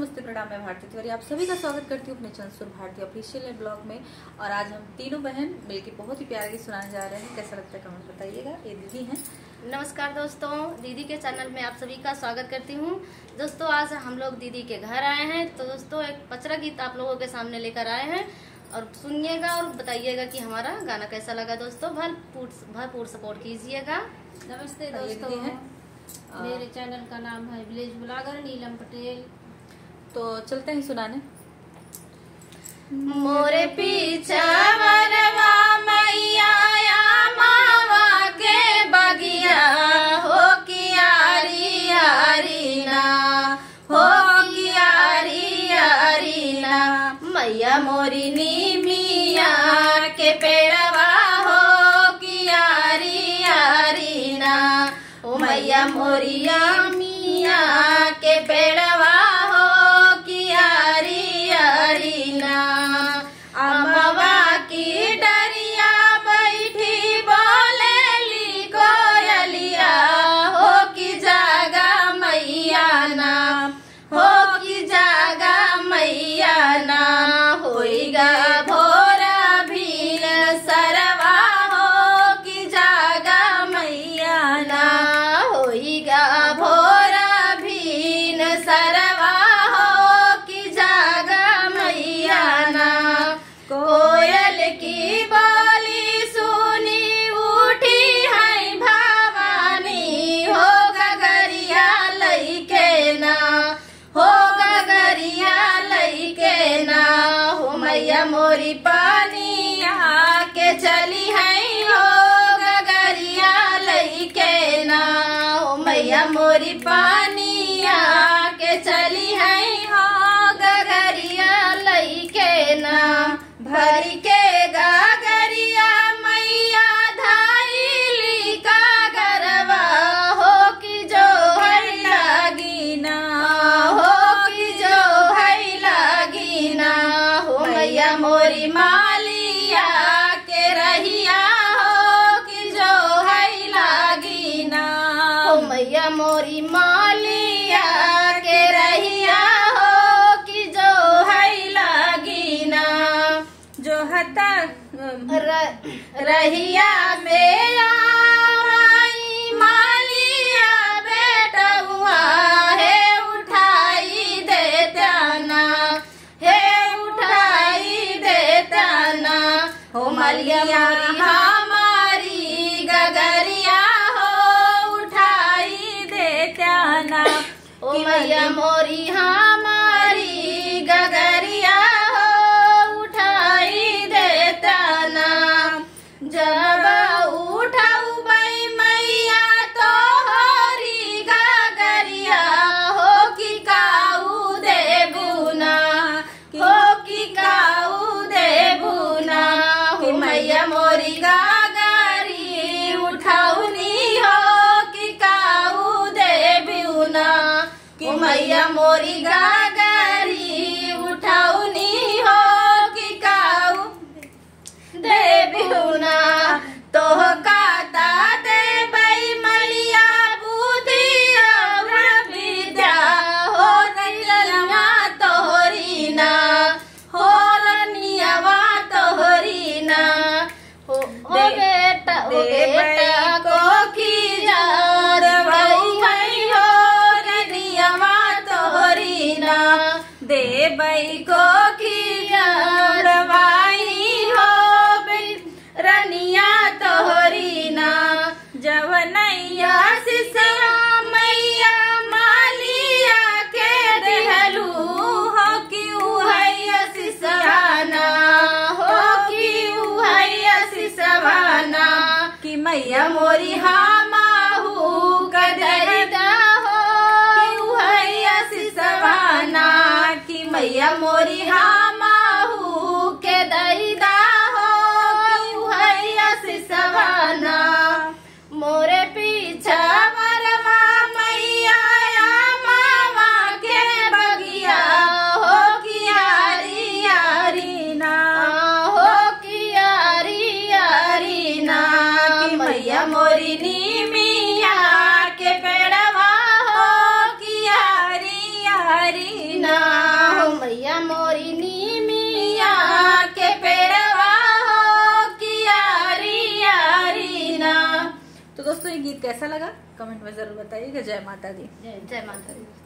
नमस्ते प्रणाम, मैं भारती तिवारी आप सभी का स्वागत करती हूँ अपने चैनल सुर भारती ऑफिशियल ब्लॉग में। और आज हम तीनों बहन मिलकर बहुत ही प्यारे सुनाने जा रहे हैं। कैसा लगता है कमेंट बताइएगा। ये दीदी हैं। नमस्कार दोस्तों, दीदी के चैनल में आप सभी का स्वागत करती हूँ। दोस्तों आज हम लोग दीदी के घर आए हैं, तो दोस्तों एक पचरा गीत आप लोगों के सामने लेकर आए हैं और सुनिएगा और बताइएगा कि हमारा गाना कैसा लगा। दोस्तों भरपूर सपोर्ट कीजिएगा। नमस्ते दोस्तों, मेरे चैनल का नाम है विलेज ब्लॉगर नीलम पटेल। तो चलते हैं सुनाने। मोरे पीछा वरवा मैया मावा के बगिया हो कियारी यारी ना, हो कियारी यारी ना, मैया मोरी नीमिया के पेड़वा हो कियारी यारी ना, ओ मैया मोरिया मिया के पेड़वा अमवा की डरिया बैठी बोलेली कोयलिया हो की जागा मैया ना, हो की जागा मैया ना, होइगा भोरा भील सरवा हो की जागा मैया ना, होइगा भोरा भील सरवा कोयल की बोली सुनी उठी है भवानी हो गगरिया लइके ना, हो गगरिया लइके ना, हो मैया मोरी पानी के चली है हो गगरिया लइके ना, हो मैया मोरी पानी के चली है हो गगरिया लइके ना, भरी के गागरिया मैया धाइली का गरवा हो की जो है लागी ना, हो की जो है लागी ना, हो मैया मोरी मालिया के रहिया हो की जो है लागी ना, हो मैया मोरी मालिया के रहिया हो की जो है लागी ना, जो हता रहिया में आई मालिया बेटा हुआ है उठाई देता ना, है उठाई देता ना, हो मालिया हमारी गगरिया हो उठाई देता ना, ओ मैया मोरी हमारी गगरिया जब उठाऊ बई मैया तो हरी गगरिया हो की काऊ देबुना, हो की काऊ देबुना, हो मैया मोरी गगरी उठाऊनी हो की काऊ देबुना, हो मैया मोरी गगरी उठाऊनी हो की काऊ देबुना, तो काता दे बई मैया बुद्धि और विद्या हो रनिया तोहरी ना, हो रनियावा तोहरी ना, हो बेटा को खिजाद बई है हो रनियावा तोहरी ना, दे बई को खिजाद बाई हो रनिया तोहरी ना, जवनैया सिसरा मैया मालिया के देहलू हो क्यों है सिसवाना, हो क्यों है सिसवाना, कि मैया मोरी हमाहू कदैदा हो क्यों है सिसवाना, कि मैया मोरी हमाहू के दैदा सवाना, मोरे पीछा वरवा मैया मावा के बगिया हो कियारी यारी ना, हो कियारी यारी ना, कि मैया मोरी नीमिया के पेड़वा हो कियारी यारी ना हो मैया मोरी नीमिया के पेड़वा हो कियारी यारी ना। तो दोस्तों ये गीत कैसा लगा कमेंट में जरूर बताइएगा। जय माता दी। जय माता दी।